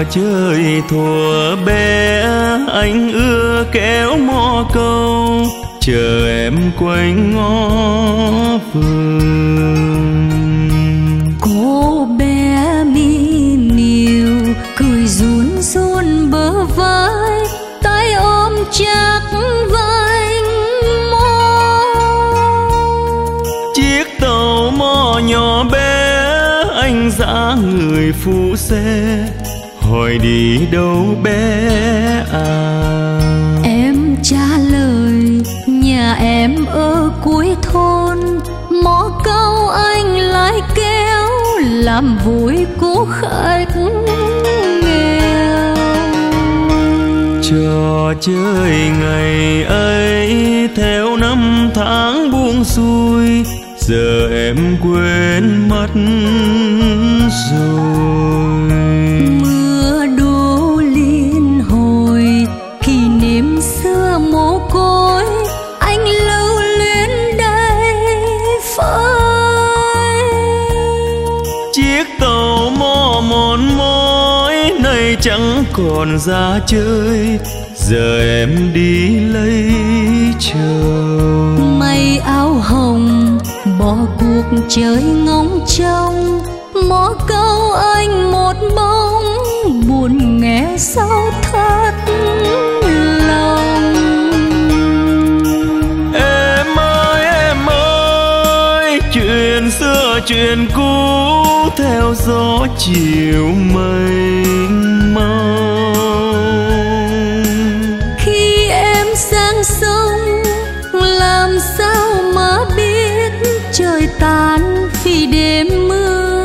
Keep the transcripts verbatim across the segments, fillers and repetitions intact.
chơi thuở bé anh ưa kéo mò câu, chờ em quanh ngõ vườn. Cô bé mi miều cười run run bờ vai, tay ôm chắc vai mò. Chiếc tàu mò nhỏ bé anh dã người phụ xe, hỏi đi đâu bé à. Em trả lời nhà em ở cuối thôn, mò câu anh lại kéo làm vui cô khách nghèo. Trò chơi ngày ấy theo năm tháng buông xuôi, giờ em quên mất rồi. Mưa đổ liên hồi kỷ niệm xưa mồ côi, anh lưu luyến đây phai. Chiếc tàu mò mòn mỏi nay chẳng còn ra chơi, giờ em đi lấy chồng. Mây áo hồng bỏ cuộc chơi ngóng trông, mò câu anh một bóng buồn nghe sao thắt lòng. Em ơi em ơi, chuyện xưa chuyện cũ theo gió chiều mênh mông. Khi em sang sông làm sao mà biết trời tan vì đêm mưa.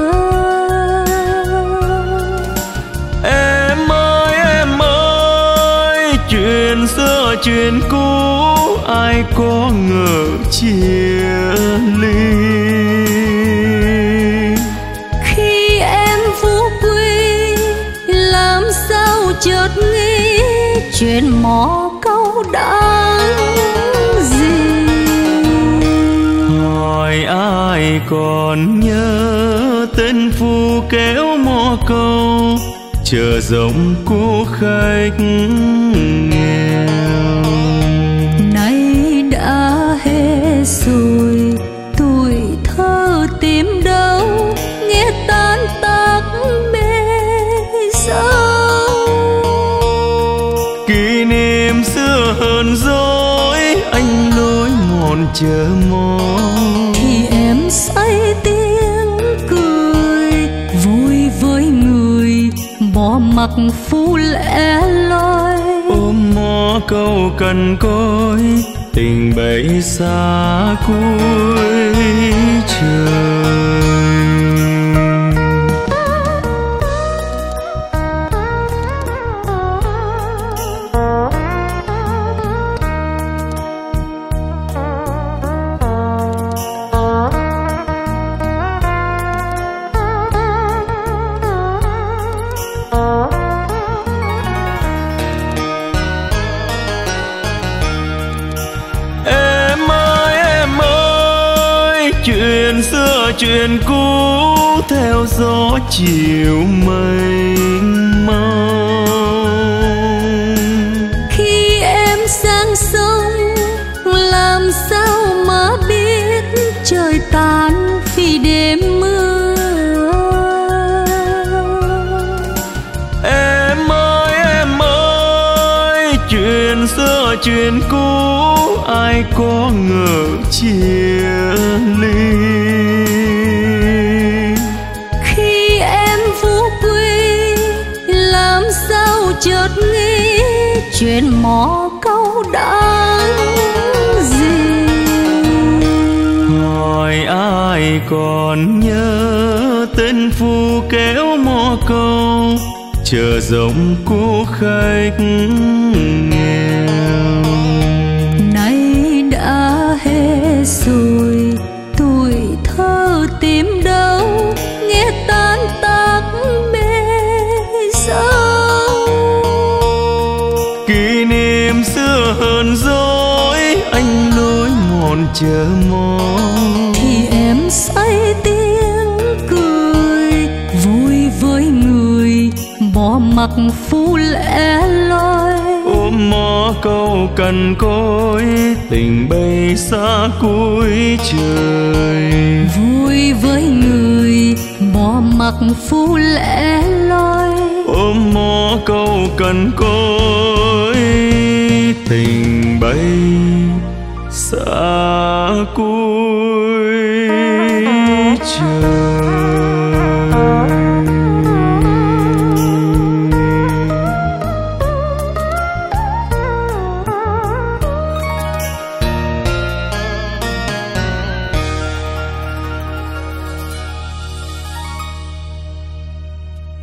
Em ơi em ơi, chuyện xưa chuyện cũ ai có ngờ chia ly. Khi em phú quý làm sao chợt nghĩ chuyện mò câu đáng gì. Hỏi ai còn nhớ tên phu kéo mò câu, chờ giống cô khách nghèo. Nay đã hết rồi tuổi thơ tìm đâu, nghe tan tác bê dâu. Kỷ niệm xưa hờn dỗi anh lối mòn chờ mong, Thì em say tiếng cười vui với người bỏ mặc phu lẻ loi. ôm mò câu cần côi tình bấy xa cuối trời. Chuyện xưa chuyện cũ theo gió chiều mênh mông. Khi em sang sông làm sao mà biết trời tan vì đêm mưa. Em ơi em ơi, chuyện xưa chuyện cũ ai có ngờ chia ly. Khi em phú quý làm sao chợt nghĩ chuyện mò câu đáng gì. Hỏi ai còn nhớ tên phu kéo mò câu, chờ giống cô khách nghèo. Nay đã hết rồi tuổi thơ tìm đâu, nghe tan tác bê dâu. Kỷ niệm xưa hờn dỗi anh lối mòn chờ mong, Thì em say tiếng cười vui với người bỏ mặc phu lẻ loi. ôm mõ câu cằn cỗi, tình bay xa cuối trời. Vui với người bỏ mặc phu lẻ loi, ôm mõ câu cằn cỗi, tình bay xa cuối trời.